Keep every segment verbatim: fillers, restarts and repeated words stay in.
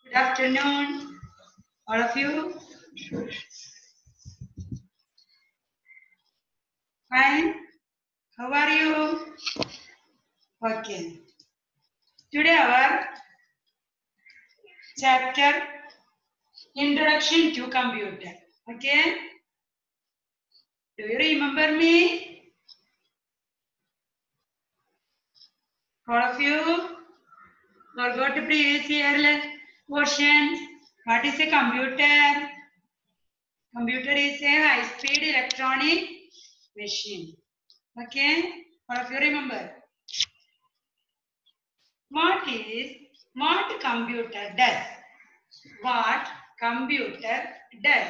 Good afternoon, all of you. Fine. How are you? Okay. Today our chapter Introduction to Computer. Okay. Do you remember me? All of you forgot the previous year portions. What is a computer? Computer is a high-speed electronic machine. Okay. All of you remember. What is what computer does? What computer does?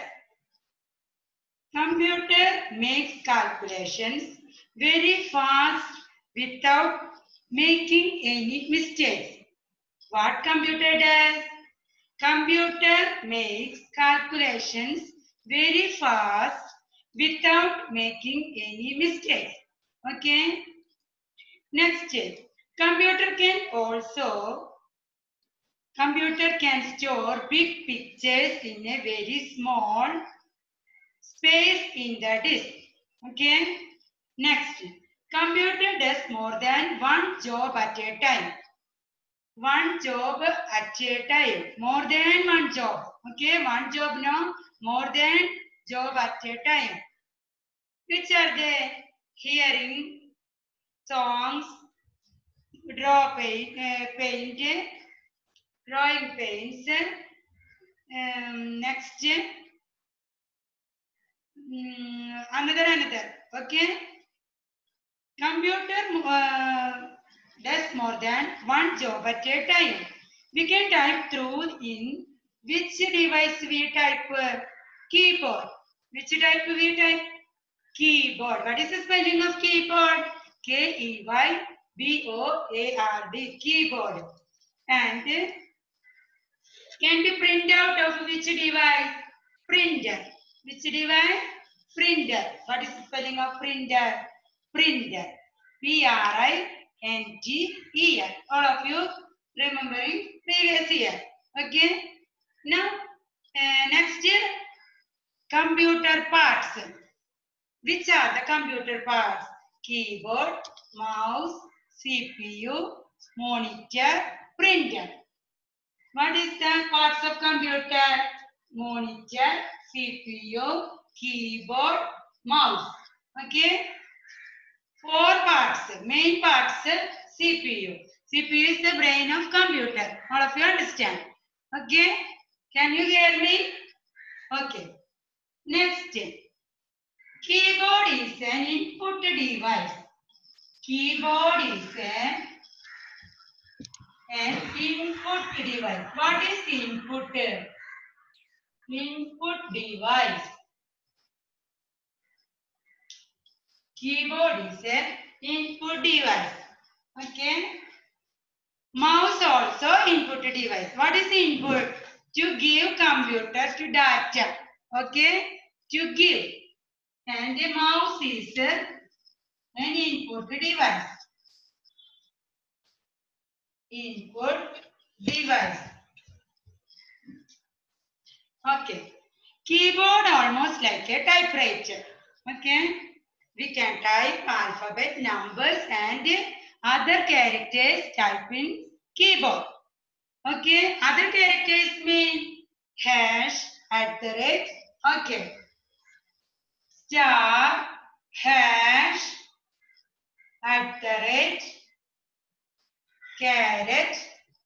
Computer makes calculations very fast without making any mistakes. What computer does? Computer makes calculations very fast without making any mistakes. Okay. Next, computer can also Computer can store big pictures in a very small space in the disk. Okay. Next, computer does more than one job at a time. One job at a time. More than one job. Okay. One job no. More than job at a time. Which are they? Hearing songs, draw paint, uh, paint drawing paints. Um, next, um, another another. Okay. Computer uh, does more than one job at a time. We can type through in which device we type uh, keyboard. Which type we type? Keyboard. What is the spelling of keyboard? K E Y B O A R D. Keyboard. And can be print out of which device? Printer. Which device? Printer. What is the spelling of printer? Printer. P R I N T E R. All of you remembering previous year. Okay. Now, uh, next year, computer parts. Which are the computer parts? Keyboard, mouse, C P U, monitor, printer. What is the parts of computer? Monitor, C P U, keyboard, mouse. Okay. Four parts, main parts, C P U. C P U is the brain of computer. All of you understand? Okay. Can you hear me? Okay. Next. Keyboard is an input device. Keyboard is an, an input device. What is input? Input device. Keyboard is an input device. Okay. Mouse also input device. What is input? To give computer to data. Okay. To give. And the mouse is an input device. Input device. Okay. Keyboard almost like a typewriter. Okay. We can type alphabet, numbers and other characters type in keyboard. Okay. Other characters mean hash, at the rate. Okay. Star, hash, at the rate, caret,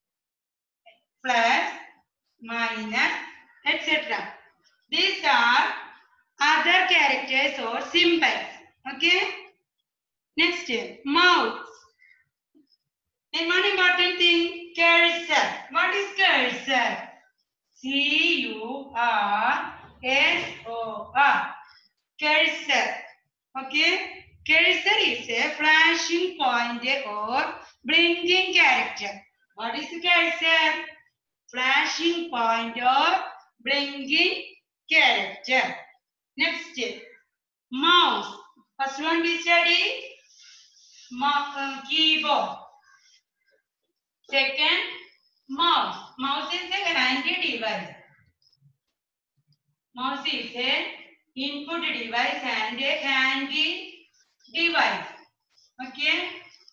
plus, minus, et cetera. These are other characters or symbols. Okay. Next, mouse. And one important thing, cursor. What is cursor? C U R S O R. Cursor. Okay. Cursor is a flashing point or blinking character. What is cursor? Flashing point or blinking character. Next, mouse. First one we study uh, keyboard. Second, Mouse. Mouse is a handy device. Mouse is a input device and a handy device. Okay.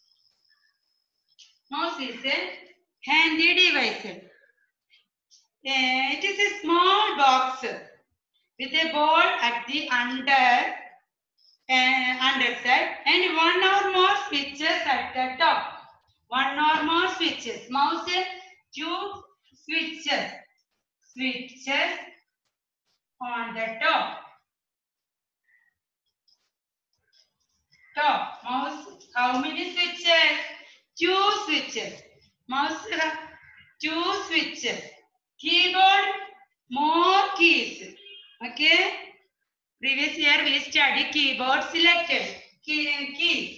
Mouse is a handy device. Uh, it is a small box with a ball at the under uh, underside and one or more switches at the top. One or more switches. Mouse two switches. Switches on the top. Top. Mouse. How many switches? Two switches. Mouse two switches. Keyboard more keys. Okay. Previous year we studied keyboard selected. Key, keys.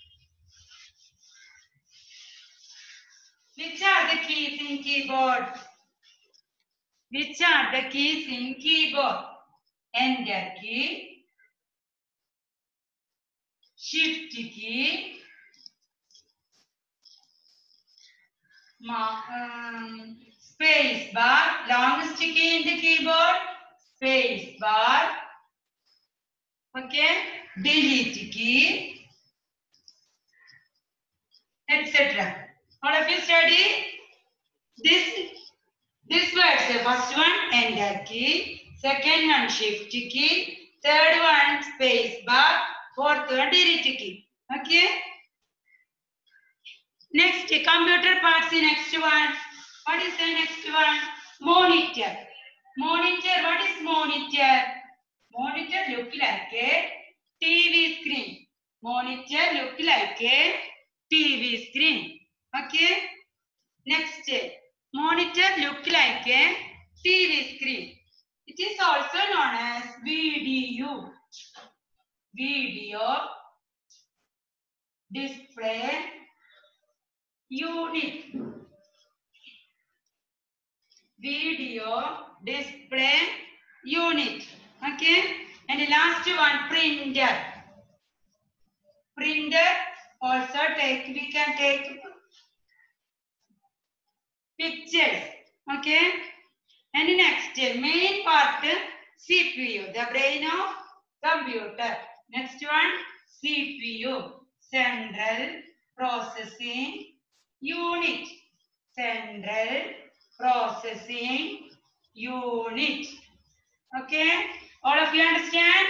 Which are the keys in keyboard? Which are the keys in keyboard? Enter key, Shift key, um, space bar, longest key in the keyboard, space bar, okay, delete key, et cetera. All of you study this. This words, the first one enter key, second one shift key, third one space bar, fourth one delete key. Okay. Next, computer parts. The next one. What is the next one? Monitor. Monitor. What is monitor? Monitor look like a T V screen. Monitor look like a T V screen. Okay. Next. Monitor look like a T V screen. It is also known as V D U. Video display unit. Video display unit. Okay. And the last one, printer. Printer also take, we can take pictures. Okay. And the next, main part, C P U, the brain of computer. Next one, C P U, Central Processing Unit. Central Processing Unit. Okay. All of you understand?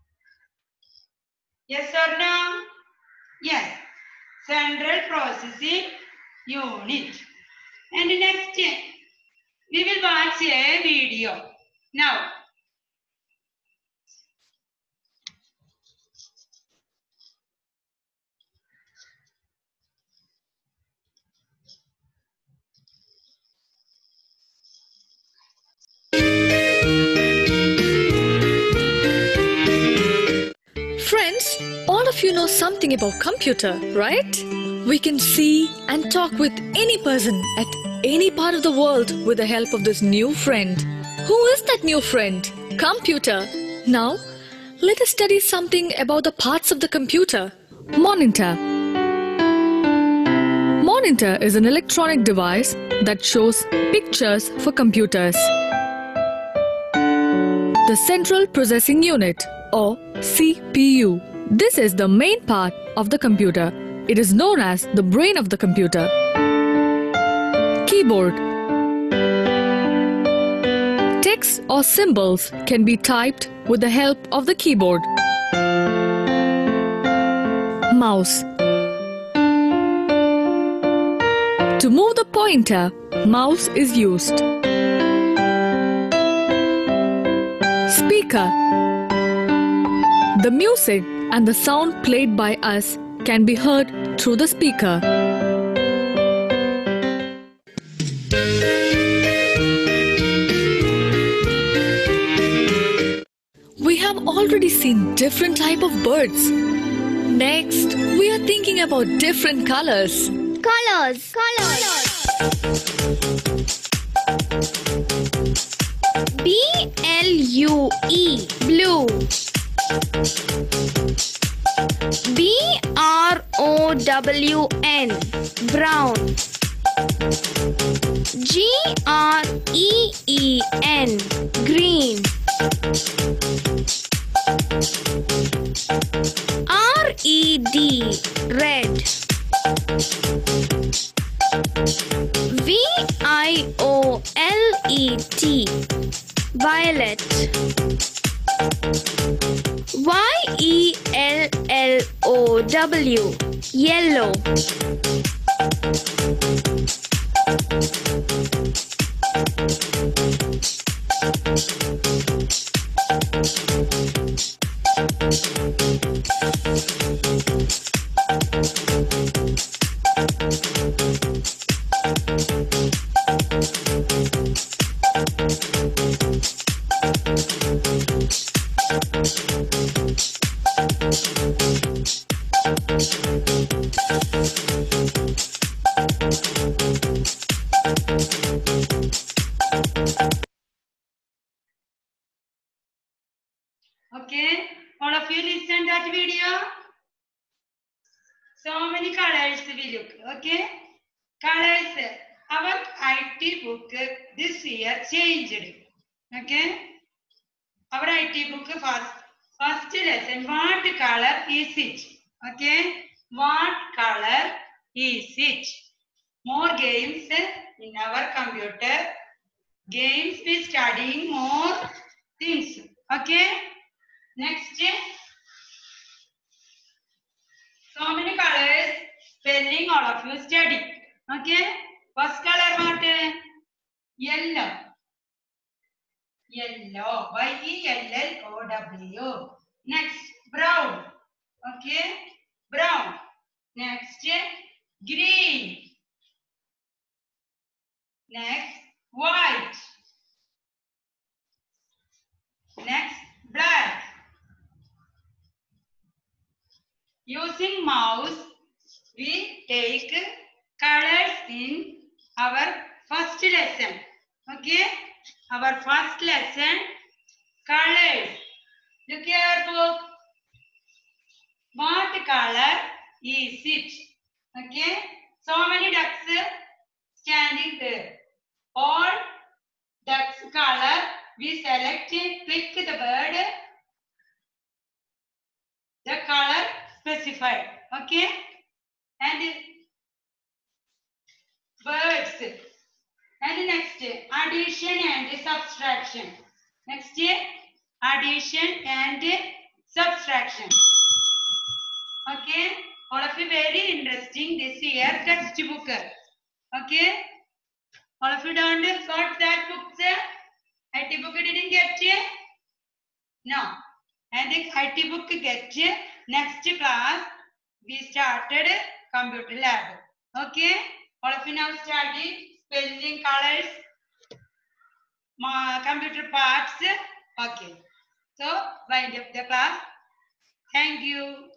Yes or no? Yes. Central Processing Unit. And next, we will watch a video. Now, friends, all of you know something about computer, right? We can see and talk with any person at any part of the world with the help of this new friend. Who is that new friend? Computer. Now, let us study something about the parts of the computer. Monitor. Monitor is an electronic device that shows pictures for computers. The Central Processing Unit, or C P U. This is the main part of the computer. It is known as the brain of the computer. Keyboard. Text or symbols can be typed with the help of the keyboard. Mouse. To move the pointer, mouse is used. Speaker. The music and the sound played by us can be heard through the speaker. We have already seen different type of birds. Next, we are thinking about different colors. Colors. Colors. B L U E. Blue. B R O W N. Brown. G R E E N, green. R E D, red. V I O L E T, violet. Y E L L O W, yellow. Okay, all of you listen that video. So many colors we look. Okay, colors. Our I T book this year changed. Okay, our I T book first first lesson. What color is it? Okay, what color is it? More games in our computer. Games we studying more things. Okay. Next, so many colors, spelling all of you study. Okay, first color what? Yellow. Yellow. Y E L L O W. Next, brown. Okay, brown. Next, green. Next, white. Next, black. Using mouse, we take colors in our first lesson. Okay, our first lesson, colors. Look at your book. What color is it? Okay, so many ducks standing there. All ducks color we select, click the bird, the color specified. Okay, and birds. And next, addition and subtraction. Next, addition and subtraction. Okay, all of you very interesting this year textbook. Okay, all of you don't got that book. I T book didn't get it? No. And the I T book get next class. We started computer lab. Okay, all of you now study spelling, colors, computer parts. Okay, so wind up the class. Thank you.